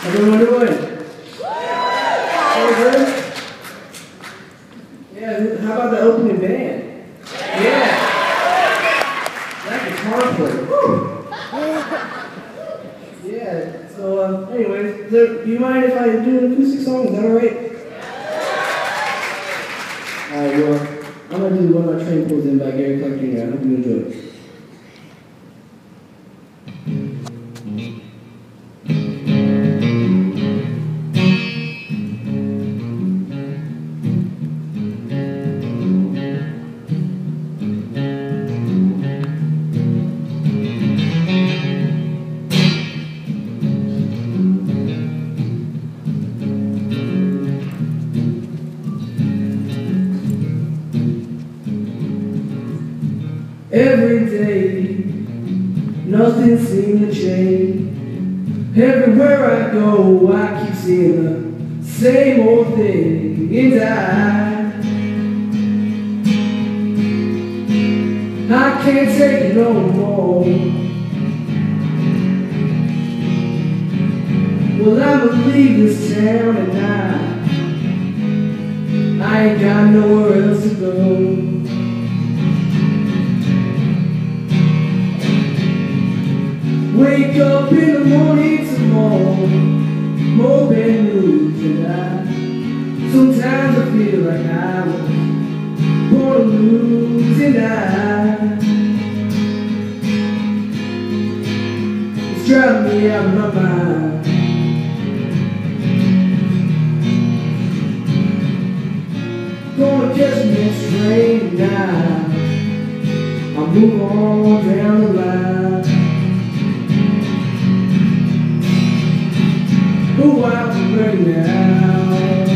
Everyone doing? So good? Yeah, how about the opening band? Yeah. That guitar player. Woo. Yeah, so anyways, do you mind if I do an acoustic song? Is that alright? Alright, well, I'm going to do One of My Train Pulls In by Gary Clark Jr. I hope you enjoy it. Every day, nothing seems to change. Everywhere I go, I keep seeing the same old thing. And I can't take it no more. Well, I'ma leave this town and I ain't got nowhere else to go. Wake up in the morning to more bad news, and sometimes I feel like I was born to lose, and it's driving me out of my mind. Gonna catch the next train now, I'll move on down the line. Oh, I'll be ready now.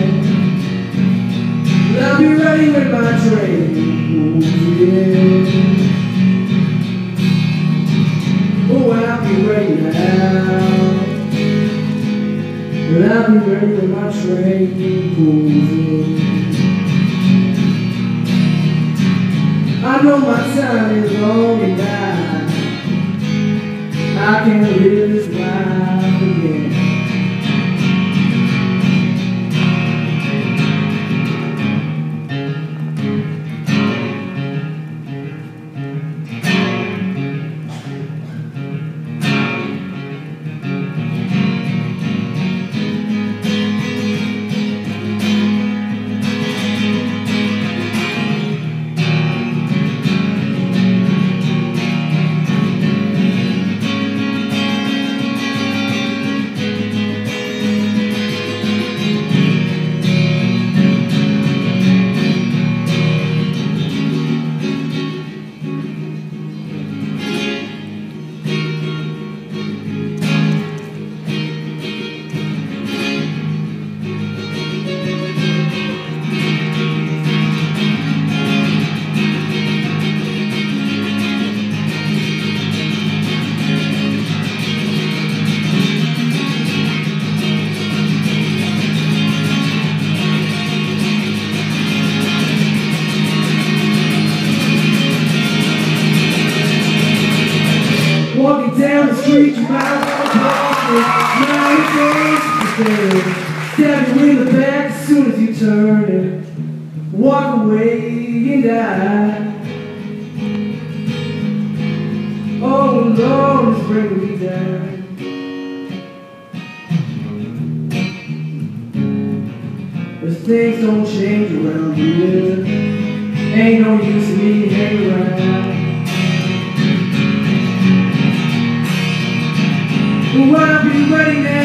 I'll be ready when my train moves in. Oh, I'll be ready now. I'll be ready when my train pulls in. I know my time is long and I can't live this life again. Walking down the street, you might want to cross it. 9 days to stab you in the back as soon as you turn and walk away and die. Oh Lord, it's bringing me down. But things don't change around here. Ain't no use in me hanging around. Well, I'll be ready now.